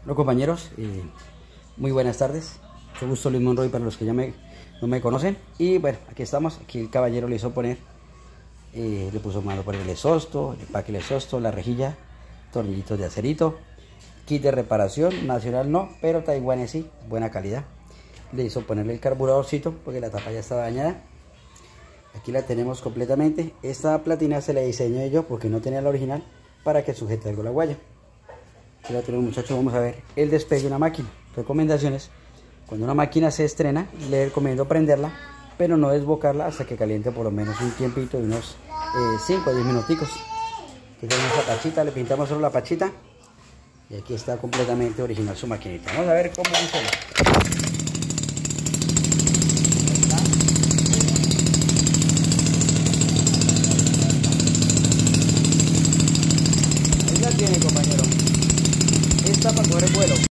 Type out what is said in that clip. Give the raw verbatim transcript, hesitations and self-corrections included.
Bueno, compañeros, eh, muy buenas tardes. Mucho gusto, Luis Monroy, para los que ya me, no me conocen. Y bueno, aquí estamos. Aquí el caballero le hizo poner, eh, le puso mano por el exhausto, el empaque del exhausto, la rejilla, tornillitos de acerito, kit de reparación, nacional no, pero taiwanés sí, buena calidad. Le hizo ponerle el carburadorcito porque la tapa ya estaba dañada. Aquí la tenemos completamente. Esta platina se la diseñé yo porque no tenía la original, para que sujete algo la guaya. Aquí la tenemos, muchachos. Vamos a ver el despegue de una máquina. Recomendaciones: cuando una máquina se estrena, le recomiendo prenderla, pero no desbocarla hasta que caliente por lo menos un tiempito de unos eh, cinco a diez minuticos. Aquí tenemos la pachita, le pintamos solo la pachita y aquí está completamente original su maquinita. Vamos a ver cómo funciona. Ahí la tiene, compañero. Esta para coger vuelo.